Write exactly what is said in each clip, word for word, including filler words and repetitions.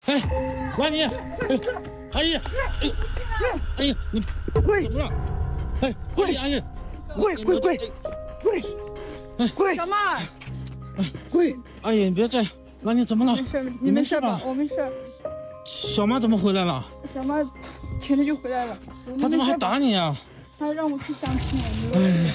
哎，兰妮，哎，阿姨，哎，哎呀，你跪怎么了？哎， 跪阿姨， 跪跪跪跪，哎跪， 小妈， 跪， 阿姨，你别这样，兰妮怎么了？ 没事，你没事吧？我没事。 小妈怎么回来了？ 小妈前天就回来了。 她怎么还打你啊？ 她让我去相亲。 哎呀，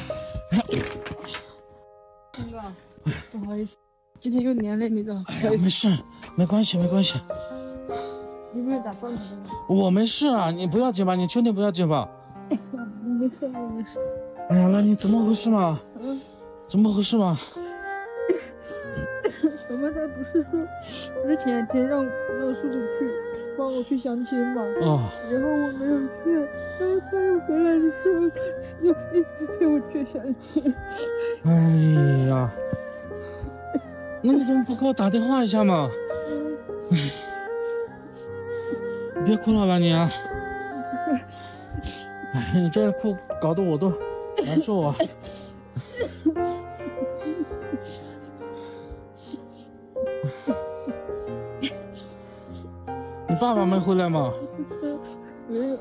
陈哥，不好意思，今天又连累你了。 哎呀，没事，没关系，没关系。 你没有打算的？ 我没事啊，你不要紧吧？你确定不要紧吧？ 我没事，我没事。 哎呀，那你怎么回事嘛？ 嗯， 怎么回事嘛？ 小妈她不是说，不是前两天让让叔叔去帮我去相亲嘛？ 哦。 然后我没有去，然后他又回来的时候又一直陪我去相亲。 哎呀，那你怎么不给我打电话一下嘛？哎，你别哭了吧你啊！哎，你这样哭搞得我都难受啊。你爸爸没回来吗？ 没有。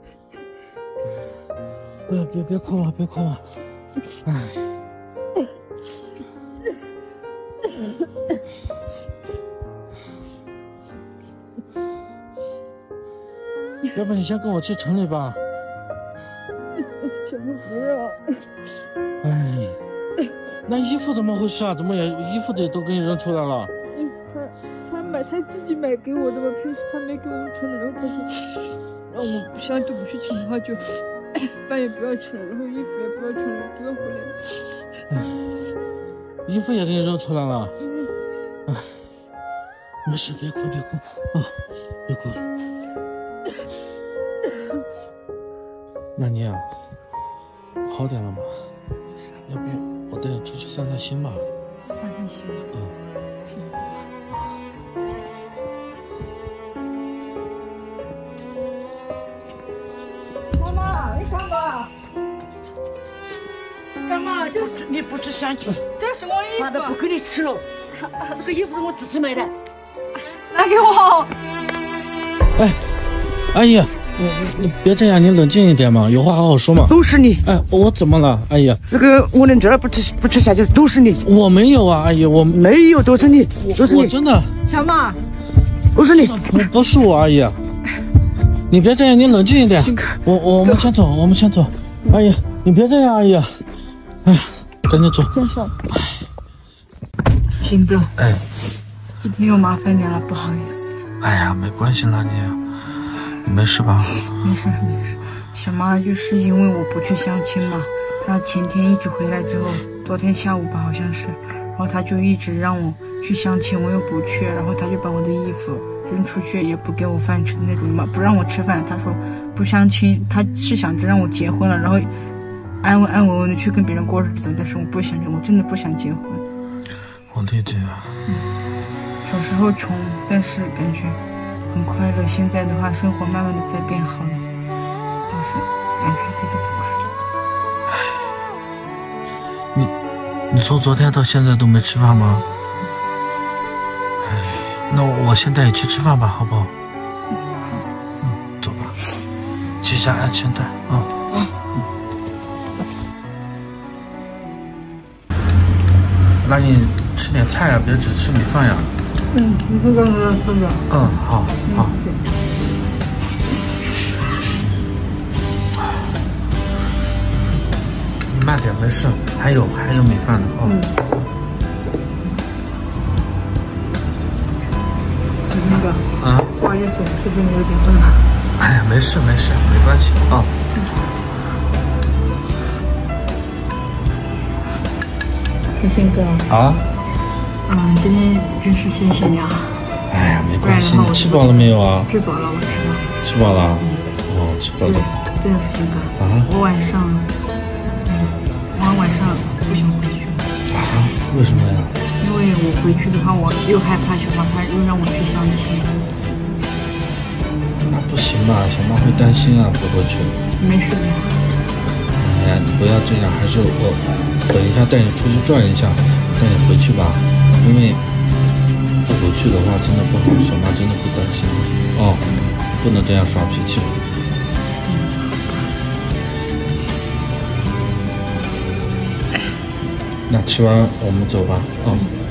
别别别哭了，别哭了。哎。要不你先跟我去城里吧。 小妹不要。 哎，那衣服怎么回事啊？怎么也衣服得都给你扔出来了？ 他他买他自己买给我的嘛，平时他没给我们穿的，然后他说让我们相对不去请的话就饭也不要吃了，然后衣服也不要穿了，不要回来了。 哎，衣服也给你扔出来了。 嗯。 哎，没事，别哭别哭啊，别哭。那你啊，好点了吗？要不我带你出去散散心吧？ 散散心。 嗯。 行，走吧。妈妈，你干嘛？干嘛？这是你不吃相亲， 这什么衣服？ 妈的不给你吃了。这个衣服是我自己买的。 拿给我。 哎，阿姨。你你别这样，你冷静一点嘛，有话好好说嘛。 都是你！ 哎，我怎么了，阿姨？ 这个我能这儿不吃不吃下去，都是你。 我没有啊，阿姨，我没有，都是你，都是你， 我真的。 小马， 都是你， 不不是我，阿姨。你别这样，你冷静一点。我我我们先走，我们先走。阿姨，你别这样，阿姨。哎，赶紧走。 先生。鑫哥。 哎。 今天又麻烦你了，不好意思。 哎呀，没关系啦，你。你没事吧？ 没事没事，小妈就是因为我不去相亲嘛，她前天一直回来之后，昨天下午吧好像是，然后她就一直让我去相亲，我又不去，然后她就把我的衣服扔出去，也不给我饭吃的那种嘛，不让我吃饭。她说不相亲，她是想着让我结婚了，然后安稳安稳稳的去跟别人过日子，但是我不想，我真的不想结婚。 我理解啊。 嗯，小时候穷，但是感觉很快乐，现在的话生活慢慢的在变好了，但是感觉一点都不快乐。 你你从昨天到现在都没吃饭吗？哎，那我先带你去吃饭吧，好不好？ 嗯，好。 嗯，走吧，系下安全带啊。嗯。那你吃点菜呀，别只吃米饭呀。 嗯，你是刚刚说的。 嗯，好，好。慢点，没事，还有还有米饭呢啊。嗯。 鑫哥。啊。不好意思，我是真的有点饿了。 哎呀，没事没事，没关系啊。 鑫哥。 啊。 嗯，今天真是谢谢你啊。 哎呀，没关系，你吃饱了没有啊？ 吃饱了，我吃了。 吃饱了？嗯、哦，吃饱了。 对了，鑫哥。啊。我晚上，嗯，我晚上不想回去。 啊？为什么呀？ 因为我回去的话，我又害怕小妈，她又让我去相亲。 那不行吧，小妈会担心啊，不回去。 没事的呀。 哎呀，你不要这样，还是我等一下带你出去转一下，带你回去吧，因为。不回去的话，真的不好，小妈真的会担心。 不能这样耍脾气。那吃完我们走吧，啊、嗯。